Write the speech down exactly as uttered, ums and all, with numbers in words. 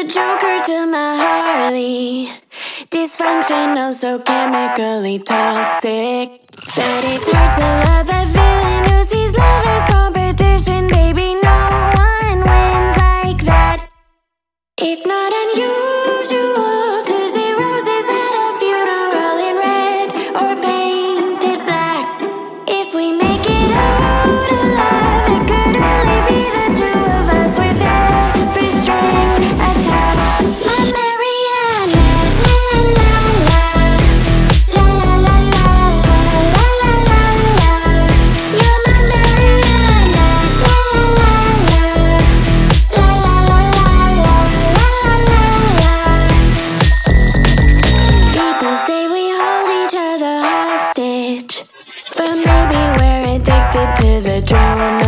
Joker to my Harley. Dysfunctional, so chemically toxic that it's hard to love a villain who sees love as competition. Baby, no one wins like that. It's not unusual to see roses at a funeral in red or painted black. If we make it out alive, it could only be the two of us with every string attached. My Marianne, la la la, la la la la, la la la la. You're my Marianne, la la la la, la la la la, la la la la. People say we hold each other hostage, but maybe we're addicted to the drama.